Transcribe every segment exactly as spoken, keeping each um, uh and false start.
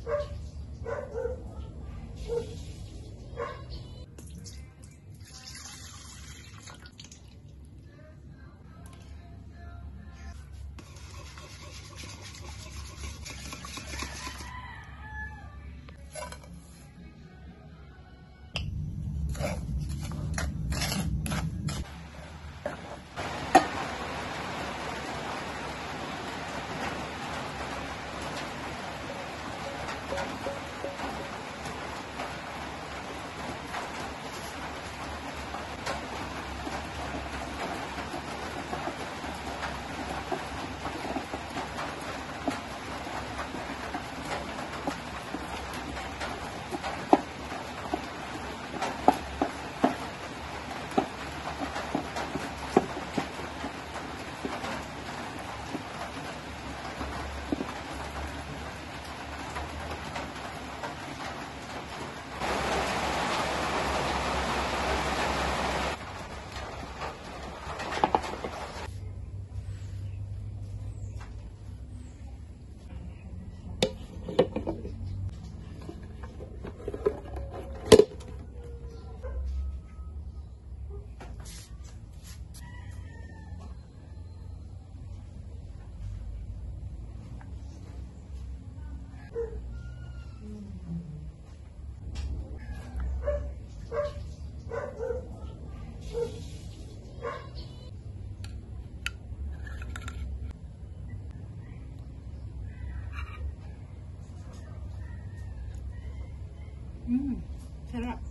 Mmm, sarap.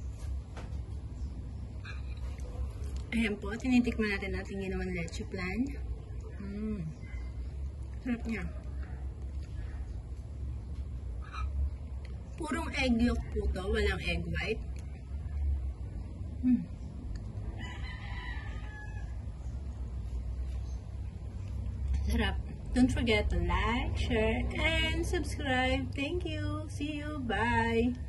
Ayan po, tinitikman natin natin ginawang leche flan. Mmm, sarap niya. Purong egg yolk po to, walang egg white. Mmm. Sarap. Don't forget to like, share, and subscribe. Thank you. See you. Bye.